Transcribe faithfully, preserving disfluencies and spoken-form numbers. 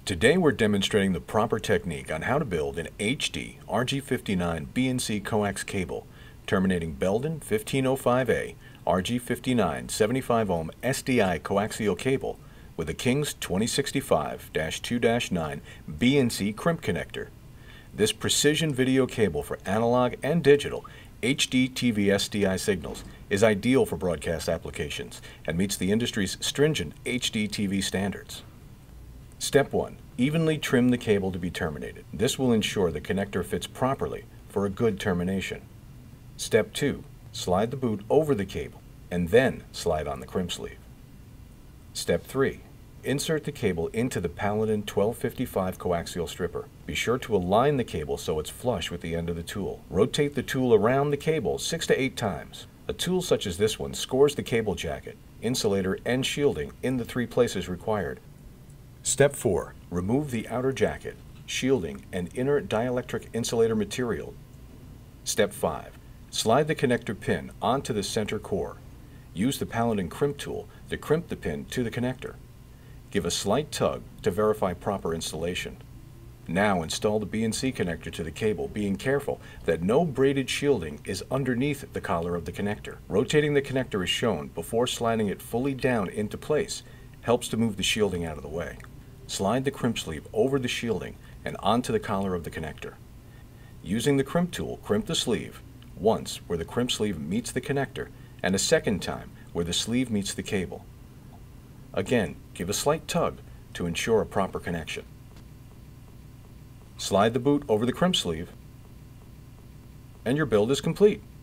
Today we're demonstrating the proper technique on how to build an H D R G fifty-nine B N C coax cable terminating Belden fifteen oh five A R G fifty-nine seventy-five ohm S D I coaxial cable with a King's twenty sixty-five dash two dash nine B N C crimp connector. This precision video cable for analog and digital H D T V S D I signals is ideal for broadcast applications and meets the industry's stringent H D T V standards. Step one. Evenly trim the cable to be terminated. This will ensure the connector fits properly for a good termination. Step two. Slide the boot over the cable and then slide on the crimp sleeve. Step three. Insert the cable into the Paladin twelve fifty-five coaxial stripper. Be sure to align the cable so it's flush with the end of the tool. Rotate the tool around the cable six to eight times. A tool such as this one scores the cable jacket, insulator, and shielding in the three places required. Step four. Remove the outer jacket, shielding, and inner dielectric insulator material. Step five. Slide the connector pin onto the center core. Use the Paladin crimp tool to crimp the pin to the connector. Give a slight tug to verify proper installation. Now install the B N C connector to the cable, being careful that no braided shielding is underneath the collar of the connector. Rotating the connector as shown before sliding it fully down into place helps to move the shielding out of the way. Slide the crimp sleeve over the shielding and onto the collar of the connector. Using the crimp tool, crimp the sleeve once where the crimp sleeve meets the connector and a second time where the sleeve meets the cable. Again, give a slight tug to ensure a proper connection. Slide the boot over the crimp sleeve and your build is complete.